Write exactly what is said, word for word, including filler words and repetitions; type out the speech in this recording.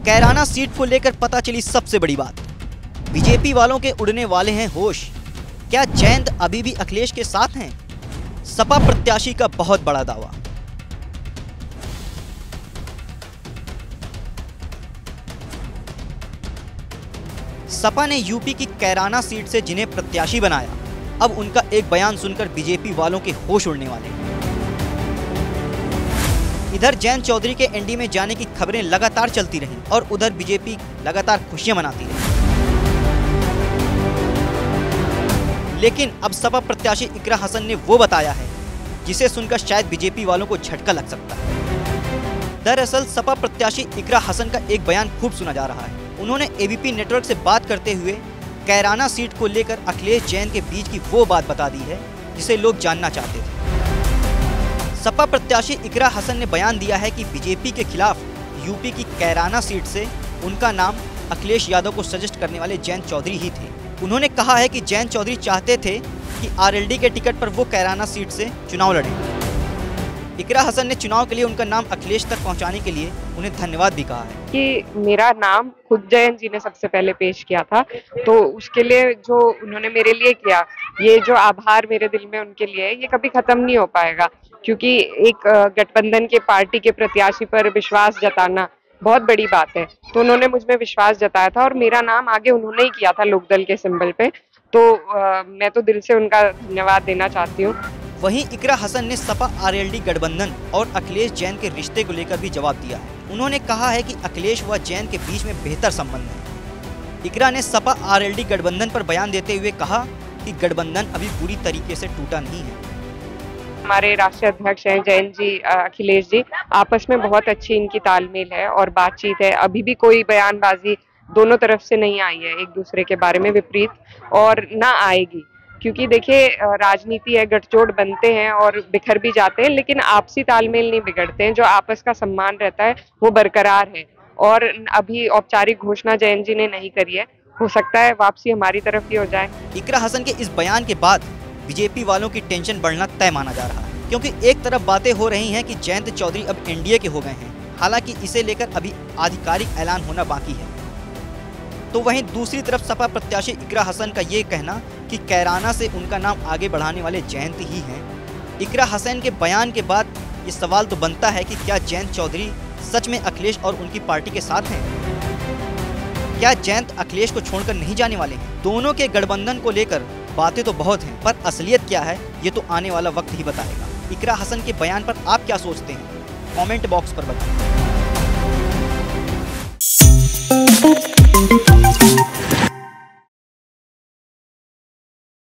Kairana seat को लेकर पता चली सबसे बड़ी बात। बीजेपी वालों के उड़ने वाले हैं होश। क्या जयंत अभी भी अखिलेश के साथ हैं? सपा प्रत्याशी का बहुत बड़ा दावा। सपा ने यूपी की कैराना सीट से जिन्हें प्रत्याशी बनाया, अब उनका एक बयान सुनकर बीजेपी वालों के होश उड़ने वाले हैं। इधर जयंत चौधरी के एनडी में जाने की खबरें लगातार चलती रहीं और उधर बीजेपी लगातार खुशियां मनाती रही। लेकिन अब सपा प्रत्याशी इकरा हसन ने वो बताया है जिसे सुनकर शायद बीजेपी वालों को झटका लग सकता है। दरअसल सपा प्रत्याशी इकरा हसन का एक बयान खूब सुना जा रहा है। उन्होंने एबीपी नेटवर्क से बात करते हुए कैराना सीट को लेकर अखिलेश जैन के बीच की वो बात बता दी है जिसे लोग जानना चाहते थे। सपा प्रत्याशी इकरा हसन ने बयान दिया है कि बीजेपी के खिलाफ यूपी की कैराना सीट से उनका नाम अखिलेश यादव को सजेस्ट करने वाले जयंत चौधरी ही थे। उन्होंने कहा है कि जयंत चौधरी चाहते थे कि आरएलडी के टिकट पर वो कैराना सीट से चुनाव लड़ें। इकरा हसन ने चुनाव के लिए उनका नाम अखिलेश तक पहुंचाने के लिए उन्हें धन्यवाद भी कहा है कि मेरा नाम खुद जयंत जी ने सबसे पहले पेश किया था, तो उसके लिए जो उन्होंने मेरे लिए किया, ये जो आभार मेरे दिल में उनके लिए है, ये कभी खत्म नहीं हो पाएगा। क्योंकि एक गठबंधन के पार्टी के प्रत्याशी पर विश्वास जताना बहुत बड़ी बात है। तो उन्होंने मुझ में विश्वास जताया था और मेरा नाम आगे उन्होंने ही किया था लोकदल के सिंबल पे, तो आ, मैं तो दिल से उनका धन्यवाद देना चाहती हूँ। वहीं इकरा हसन ने सपा आरएलडी गठबंधन और अखिलेश जैन के रिश्ते को लेकर भी जवाब दिया है। उन्होंने कहा है कि अखिलेश व जैन के बीच में बेहतर संबंध है। इकरा ने सपा आरएलडी गठबंधन पर बयान देते हुए कहा कि गठबंधन अभी पूरी तरीके से टूटा नहीं है। हमारे राष्ट्रीय अध्यक्ष हैं जयंत जी, अखिलेश जी, आपस में बहुत अच्छी इनकी तालमेल है और बातचीत है। अभी भी कोई बयानबाजी दोनों तरफ से नहीं आई है एक दूसरे के बारे में विपरीत, और ना आएगी। क्योंकि देखिए, राजनीति है, गठजोड़ बनते हैं और बिखर भी जाते हैं, लेकिन आपसी तालमेल नहीं बिगड़ते हैं। जो आपस का सम्मान रहता है वो बरकरार है। और अभी औपचारिक घोषणा जयंत जी ने नहीं करी है, हो सकता है वापसी हमारी तरफ ही हो जाए। इकरा हसन के इस बयान के बाद बीजेपी वालों की टेंशन बढ़ना तय माना जा रहा है, क्योंकि एक तरफ बातें हो रही हैं कि जयंत चौधरी अब एनडीए के हो गए हैं, हालांकि इसे लेकर अभी आधिकारिक ऐलान होना बाकी है। तो वहीं दूसरी तरफ सपा प्रत्याशी इकरा हसन का ये कहना कि कैराना से उनका नाम आगे बढ़ाने वाले जयंत ही हैं। इकरा हसन के बयान के बाद ये सवाल तो बनता है कि क्या जयंत चौधरी सच में अखिलेश और उनकी पार्टी के साथ हैं? क्या जयंत अखिलेश को छोड़कर नहीं जाने वाले हैं? दोनों के गठबंधन को लेकर बातें तो बहुत हैं, पर असलियत क्या है ये तो आने वाला वक्त ही बताएगा। इकरा हसन के बयान पर आप क्या सोचते हैं? कमेंट बॉक्स पर बताएं।